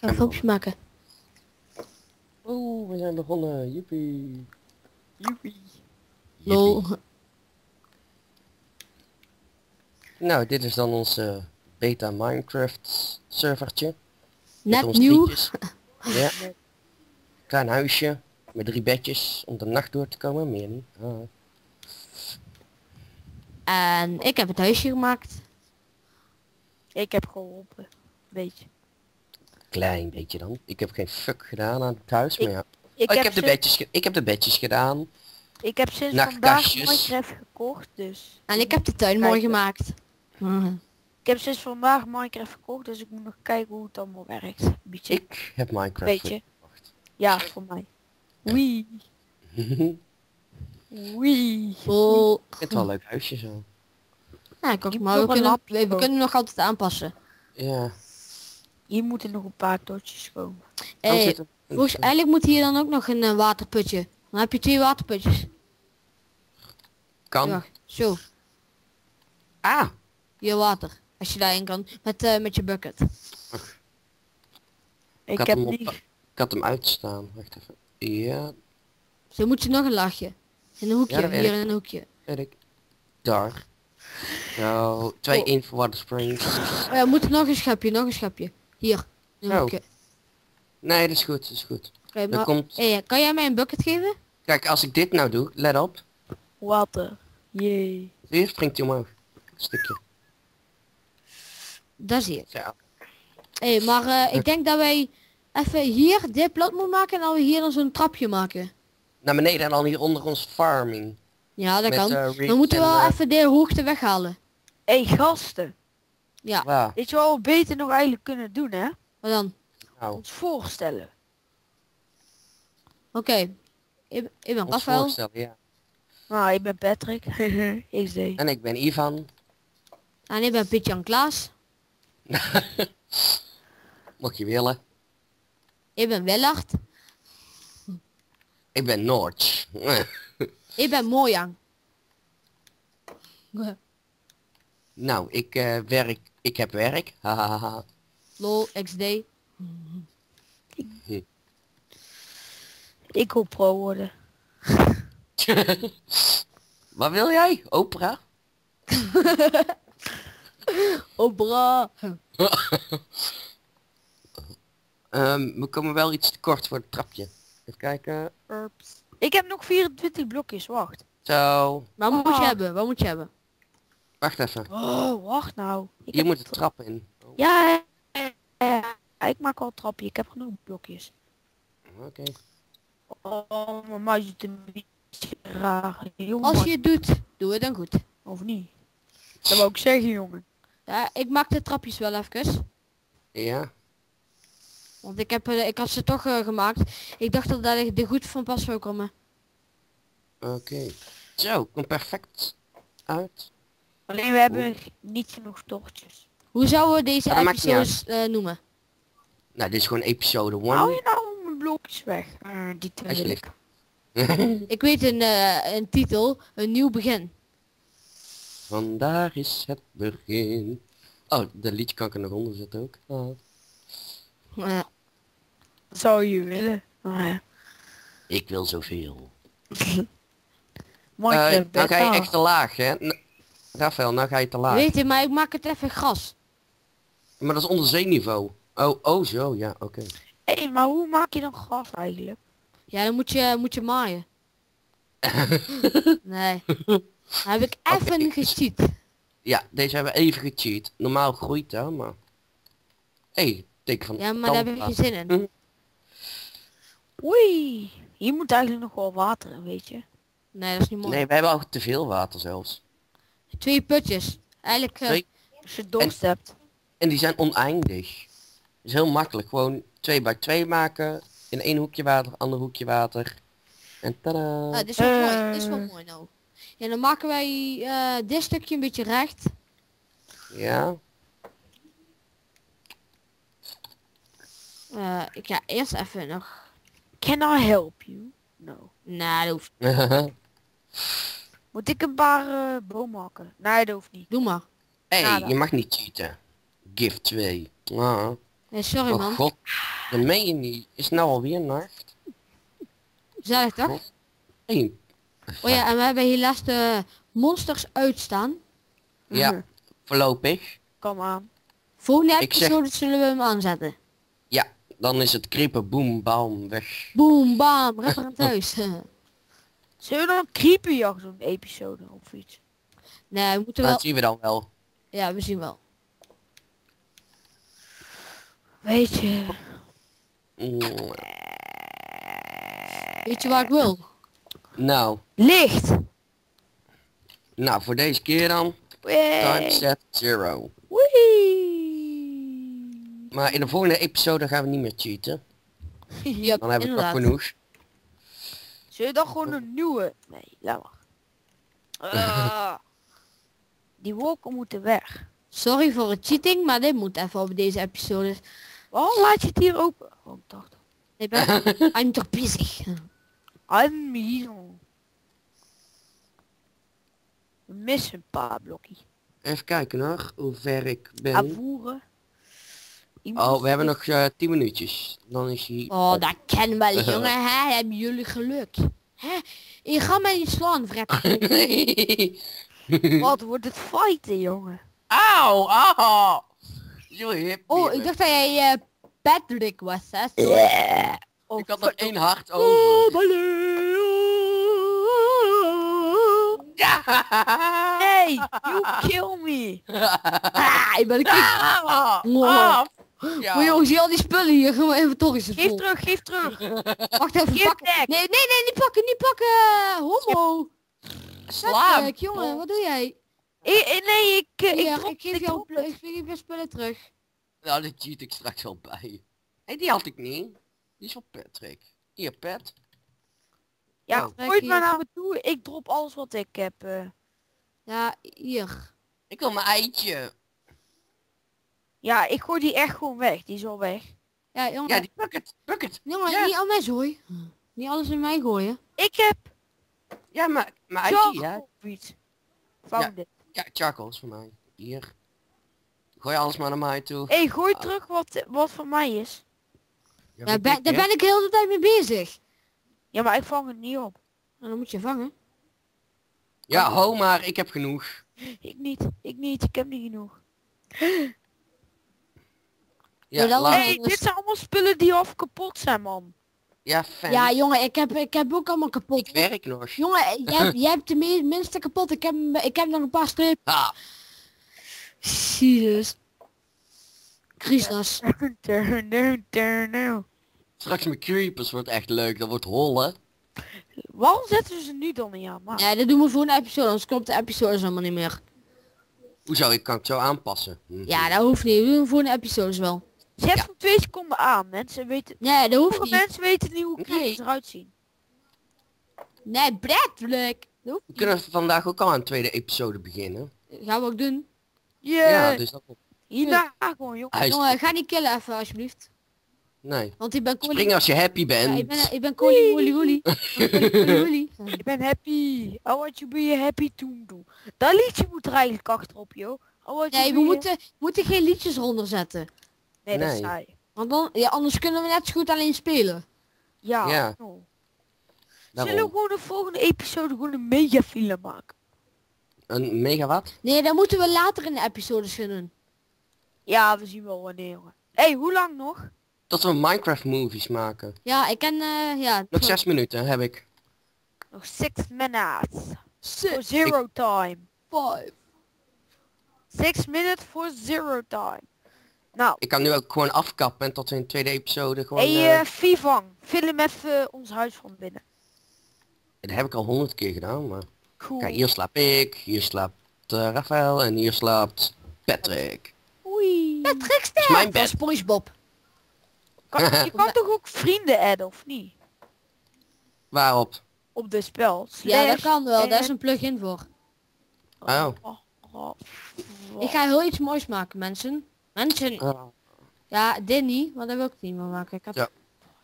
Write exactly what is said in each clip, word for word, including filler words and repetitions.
ga een filmpje maken. Oeh, we zijn begonnen. Joepie. Joepie. Lol. Nou, dit is dan ons uh, beta Minecraft servertje. Net ons nieuw. drietjes. Ja. Klein huisje. Met drie bedjes om de nacht door te komen. Meer niet. Ah. En ik heb het huisje gemaakt. Ik heb geholpen. Beetje. Klein beetje dan. Ik heb geen fuck gedaan aan het huis. Ik- Maar ja. Ik, Oh, ik, heb heb de sin- bedjes ge- ik heb de bedjes gedaan. ik heb sinds Nachtkastjes. vandaag Minecraft gekocht, dus... En ik heb de tuin mooi Kijken. gemaakt. Mhm. Ik heb sinds vandaag Minecraft gekocht, dus ik moet nog kijken hoe het allemaal werkt. Een beetje. Ik heb Minecraft Beetje. gekocht. Ja, voor mij. Wee. Wee. Lol. Ik vind het wel een leuk huisje zo. Ja, ik ook, Je maar moet we nog een kunnen, lapje we, we komen. kunnen nog altijd aanpassen. Ja. Hier moeten nog een paar totjes komen. Dan Hey, zit er- volgens, eigenlijk moet hier dan ook nog een eh, waterputje. Dan heb je twee waterputjes. Kan. Ja, zo. Ah. Hier water. Als je daarin kan. Met, eh, met je bucket. Ik had heb hem op- niet... Ik had hem uitstaan. Wacht even. Ja, Zo moet je nog een laagje. In een hoekje. Ja, dat weet hier ik. in een hoekje. weet ik. Daar. Zo, twee Oh. in voor Water Springs. Oh ja, moet er nog een schepje, nog een schepje. Hier. In een Oh. hoekje. Nee, dat is goed, dat is goed. Oké, Er maar, komt... hey, kan jij mij een bucket geven? Kijk, als ik dit nou doe, let op. Water. Jee. Hier springt hij omhoog. Een stukje. Dat zie ik. Zo. Hé, hey, maar eh, ik denk dat wij even hier dit plat moeten maken en dan we hier dan zo'n trapje maken. Naar beneden en dan hier onder ons farming. Ja, dat Met, kan. eh, Dan reeds moeten we en, wel eh, even de hoogte weghalen. Hé, hey, gasten. Ja, Waar? Weet je wat we beter nog eigenlijk kunnen doen, hè? maar dan. Nou, Ons voorstellen. Oké. Ik, ik ben ons Rafael. voorstellen, ja. Nou, ik ben Patrick. X D. En ik ben Ivan. En ik ben Piet-Jan Klaas. Mocht je willen. Ik ben Willard. Ik ben Noortje. Ik ben Mojang. Nou, ik eh, werk... Ik heb werk. Hahaha. Lol, X D. Ik wil pro worden. Wat wil jij? Opera? Oh bra. Ehm, we komen wel iets te kort voor het trapje. Even kijken. Ups. Ik heb nog vierentwintig blokjes, wacht. Zo. Wat moet je Ah. hebben? Wat moet je hebben? Wacht even. Oh, wacht nou. Ik Hier heb- moet de trap in. Oh, Ja, ja, ja, ja, ik maak al een trapje. Ik heb genoeg blokjes. Oké. Oh, mijn muis is een beetje raar. Jongen, Als je het doet, doe het dan goed. of niet? Dat wou ik zeggen, jongen. Ja, ik maak de trapjes wel even. Ja. Want ik, heb, eh, ik had ze toch eh, gemaakt. Ik dacht dat dat er goed van pas zou komen. Oké. Zo, komt perfect uit. Alleen we hebben niet genoeg tortjes. Hoe zouden we deze Ja, dat maakt niet episodes eh, noemen? Nou, dit is gewoon episode Hou one. je nou mijn blokjes weg? Eh, die twee wil Alsjeblieft. ik. Ik weet een, eh, een titel. Een nieuw begin. Vandaar is het begin. Oh, de liedje kan ik er nog onder zetten ook. Ah. Eh, Zou je willen? Ah, ja. Ik wil zoveel. Minecraft Eh, nou ga je beta. echt te laag, hè? N Rafael, nou ga je te laag. weet je, maar ik maak het even gras. Maar dat is onder zeeniveau. Oh, oh zo, ja, oké. Hé, maar hoe maak je dan gas eigenlijk? Ja, dan moet je, moet je maaien. Nee. Dan heb ik even Oké. gecheat. Ja, deze hebben we even gecheat. Normaal groeit dat, maar... Hé, hey, teken van Ja, maar daar heb ik geen zin in. Hm. Oei, hier moet eigenlijk nog wel water in, weet je. Nee, dat is niet mooi. Nee, we hebben al te veel water zelfs. Twee putjes. Eigenlijk, eh, Twee. Als je dorst hebt. En die zijn oneindig. is heel makkelijk. Gewoon twee bij twee maken. In één hoekje water, ander hoekje water. En tada. ah, dit is wel Eh. mooi. Dit is wel mooi nou. Ja, dan maken wij eh, dit stukje een beetje recht. Ja. Eh, ik ga eerst even nog... Can I help you? No. Nee, dat hoeft. Moet ik een paar uh, boom maken? Nee, dat hoeft niet. Doe maar. hey, Nada. je mag niet cheaten. Gift twee. Ah. Nee, sorry Oh man. god, dat meen je niet. Is het nou alweer nacht? Gezellig toch? God. Hey. Oh ja, en we hebben helaas de monsters uitstaan. Ja, voorlopig. Kom aan. Volgende Ik zeg- episode zullen we hem aanzetten. Ja, dan is het creeper boom bam weg. Boom, bam, referent thuis. Zullen we dan een creepyjacht doen, episode of iets? Nee, we moeten wel... Dat zien we dan wel. Ja, we zien wel. Weet je. Mm, Weet je waar ik wil? Nou, Licht! nou voor deze keer dan. Time Wee! set zero. Wee! Maar in de volgende episode gaan we niet meer cheaten. Ja, Dan hebben we toch inderdaad. genoeg. Zul je dan gewoon een nieuwe... Nee, laat maar. Ah. Die wolken moeten weg. Sorry voor het cheating, maar dit moet even op deze episode. Waarom laat je het hier open? Oh, ik dacht. Ik ben... I'm toch bezig. I'm here. We missen een paar blokjes. Even kijken hoor, hoe ver ik ben. Avoeren. Oh, we hebben nog eh, tien minuutjes. Dan is hij... Oh, dat ken wel, jongen. Hè? Hebben jullie geluk? Hè? Je gaat mij niet slaan, Fred. Nee. Wat wordt het fighten, jongen? Auw, auw. Zo hip. Oh, weer. ik dacht dat jij eh, Patrick was, hè? Sorry. Oh, Ik had nog één hart Oh, over. ballen. Ja. Nee, you kill me. Ah, ik ben een kick. Ah, Wow. ah. Ja. Maar jongens, zie al die spullen hier. Gewoon inventory is Geef vol. terug, geef terug. Wacht even, Geef pakken. back. Nee, nee, nee, niet pakken, niet pakken. Homo. Sla. Patrick, jongen, wat doe jij? Ik, ik- nee, ik, eh, ik, Hier, drop, ik geef ik jou drop pl- het. ik geef je spullen terug. Nou, die cheat ik straks wel bij. Hé, die had ik niet. Die is van Patrick. Hier, Pat. Ja, Oh. gooi het maar naar me toe. Ik drop alles wat ik heb. eh. Ja, hier. Ik wil mijn eitje. Ja, ik gooi die echt gewoon weg. Die is al weg. Ja, jongen, Ja, die bucket. Bucket. jongen ja. niet al mijn zooi. Niet alles in mij gooien. Ik heb Ja, maar mijn eitje, ja. charcoal of iets. Found it. Ja, charcoal is voor mij. Hier. Gooi alles maar naar mij toe. Hé, hey, gooi terug wat, wat van mij is. Ja, Daar weet ben, ik, daar hè. ben ik de hele tijd mee bezig. Ja, maar ik vang het niet op. En dan moet je vangen. Ja, ho maar, ik heb genoeg. Ik niet. Ik niet. Ik heb niet genoeg. Ja, Ja, dan- laat- Hé, hey, dit zijn allemaal spullen die half kapot zijn, man. ja fan. Ja, jongen, ik heb, ik heb ook allemaal kapot. Ik werk nog. Jongen, jij, hebt- jij hebt de me- minste kapot. Ik heb, ik heb nog een paar strepen. Ah, Jezus. Crisis. Turn, no, turn, no. straks met creepers wordt echt leuk. Dat wordt hollen. Waarom zetten ze nu dan niet aan? Maar Nee, dat doen we voor een episode, anders klopt de episode helemaal niet meer. Hoezo, ik kan het zo aanpassen. Hm. Ja, dat hoeft niet. We doen voor een episode wel. zet Ja. voor twee seconden aan. Mensen weten... Nee, dat hoeft Sommige niet. mensen weten niet hoe Nee. creepers eruit zien. Nee, Bradley. Dat hoeft We kunnen vandaag ook al een tweede episode beginnen. niet. Gaan we ook doen. Yeah. Ja, dus dat... Hierna gewoon, joh. Hij is... Jongen, ga niet killen even alsjeblieft. Nee. Want ik ben Spring Collie. als je happy Ja, bent. ik ben, ik ben Collie Woolly Woolly. Woolly. Ik ben happy. I want you be happy toen doen. Dat liedje moet er eigenlijk achterop, joh. I want you Nee, we be moeten, moeten geen liedjes eronder zetten. Nee, dat is Nee. saai. Want dan, ja, anders kunnen we net zo goed alleen spelen. Ja. Ja. no. Daarom. Zullen we gewoon de volgende episode gewoon een megafilm maken? Een megawatt? Nee, dat moeten we later in de episodes gaan doen. Ja, we zien wel wanneer, jongen. Hé, hey, hoe lang nog? Tot we Minecraft movies maken. Ja, ik ken, eh, ja. Nog zes minuten heb ik. Nog six minutes. Six, For zero time. five. Six minutes for zero time. Nou, Ik kan nu ook gewoon afkappen en tot in de tweede episode gewoon... hé, eh, hey, Vivang, film even ons huis van binnen. dat heb ik al honderd keer gedaan, maar... Cool. Kijk, hier slaap ik, hier slaapt uh, Rafael en hier slaapt Patrick. Oei. Patrick Ster. mijn Van bed. SpongeBob. Kan, je kan toch ook vrienden adden, of niet? Waarop? Op de spel. Ja, dat Slash kan wel. Daar is en- een plugin voor. Oh. Oh, oh, Ik ga heel iets moois maken, mensen. Mensen. Oh. Ja, dit niet, want dat wil ik niet meer maken. Ik had... Ja.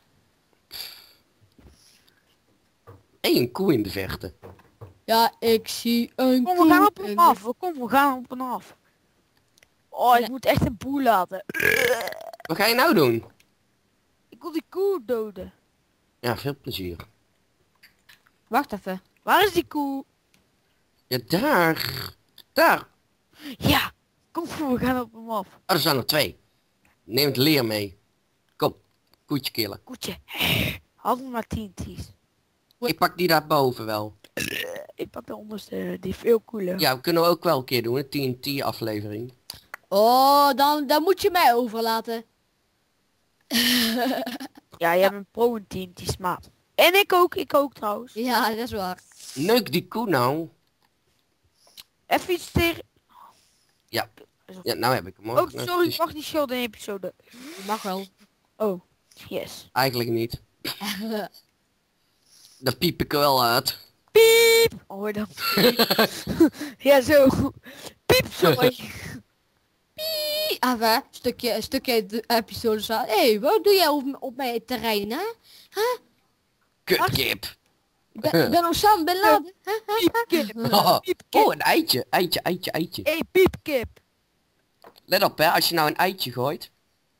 Hé, een koe in de verte. Ja, ik zie een Kom, we gaan op koe en in af. Kom, we gaan op en af. Oh, ik Ja. moet echt een boel laten. Wat ga je nou doen? Ik wil die koe doden. Ja, veel plezier. Wacht even. Waar is die koe? Ja, daar. Daar. Ja, kom voor, we gaan op hem af. Oh, er zijn er twee. Neem het leer mee. Kom. Koetje killen. Koetje. Had hem maar tien T's. Ik pak die daar boven wel. Ik pak de onderste, die is veel cooler. Ja, we kunnen ook wel een keer doen. Een T N T aflevering. Oh, dan, dan moet je mij overlaten. Ja, je hebt een pro in tien T's, maar... En ik ook, ik ook trouwens. Ja, dat is waar. Neuk die koe nou. Even iets tegen... Ja. Ja, nou heb ik hem hoor. Oh, Nou, sorry, het ik is mag niet shorten in episode. Mag wel. Oh, yes. Eigenlijk niet. Daar piep ik er wel uit. Piep! Oh, hoor dan. Ja, zo. Piep, sorry. Even, stukje, een stukje uit de episode staan. Hé, hey, wat doe jij op, m- op mijn terrein, hè? Kutkip. Ik ben, ik ben Osama Bin Laden. Hè? Piepkip. Oh, Piepkip. oh, een eitje. Eitje, eitje, eitje. Hé, hey, piepkip. Let op hè, als je nou een eitje gooit.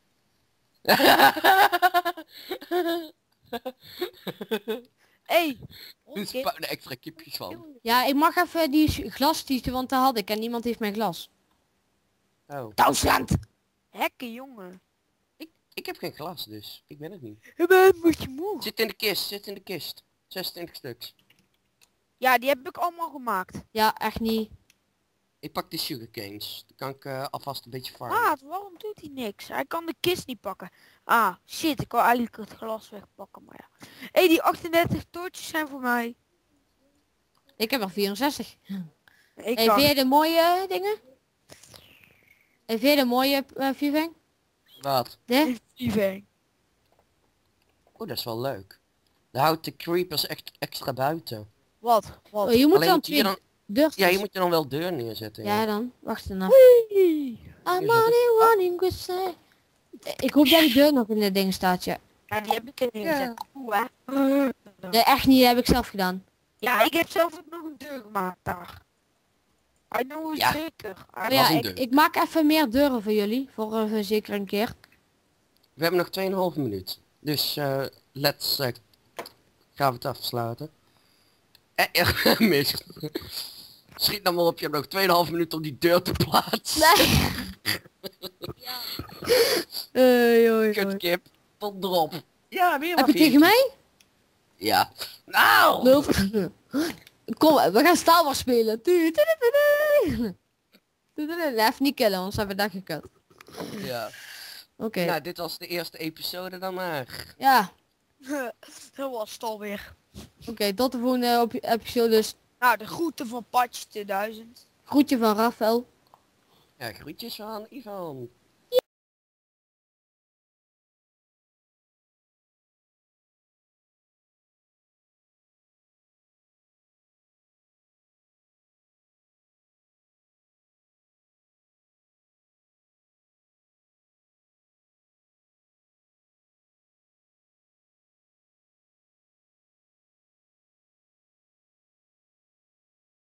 Hé. Er spawnen extra kipjes van. Ja, ik mag even die s- glas kiezen, want daar had ik en niemand heeft mijn glas. Oh. Duitsland! Hekken, jongen. Ik, ik heb geen glas dus. Ik ben het niet. Je bent moet je moe. Zit in de kist, zit in de kist. zesentwintig stuks. Ja, die heb ik allemaal gemaakt. Ja, echt niet. Ik pak die sugarcanes. Dan kan ik eh, alvast een beetje farmen. Maat, waarom doet hij niks? Hij kan de kist niet pakken. Ah, shit, ik wou eigenlijk het glas wegpakken, maar ja. Hé, hey, die achtendertig toortjes zijn voor mij. Ik heb er vierenzestig. Ik Hey, dacht, vind je de mooie dingen? Hey, vind je de mooie uh, viervang? Wat? De? Lieving. Oh, dat is wel leuk. Dan houdt de creepers echt extra buiten. Wat? Wat? Oh, je moet Alleen dan moet je twee dan, deurs. ja, je moet er dan wel deur neerzetten. Ja Ja. dan, wacht even. Wee! I'm only running with say. Ik hoop dat die deur nog in de ding staat, ja. Ja, die heb ik er neergezet. Oeh, hè? Nee, echt niet, dat heb ik zelf gedaan. Ja, ik heb zelf ook nog een deur gemaakt daar. I know it Ja. zeker. I Maar was ja, een ik, deur. ik maak even meer deuren voor jullie, voor uh, zeker een keer. We hebben nog twee komma vijf minuut. Dus eh let's eh, gaan we het afsluiten. Eh, eh, mis. Schiet nou maar op, je hebt nog twee komma vijf minuut om die deur te plaatsen. Nee. Hey, hoi, hoi. Kutkip, tot erop. Ja, weer Heb wat je tegen mij? Ja. Nou! Lul. Kom, we gaan Star Wars spelen. Tu- tu- tu- tu- tu. Tu- tu- tu. Even niet killen, anders hebben we dat gekut. Ja. Oké. Nou, dit was de eerste episode dan maar. Ja, Dat was het alweer. oké, tot de volgende op episode. Dus Nou, de groeten van Patch tweeduizend. groetje van Rafael. Ja, groetjes van Ivan.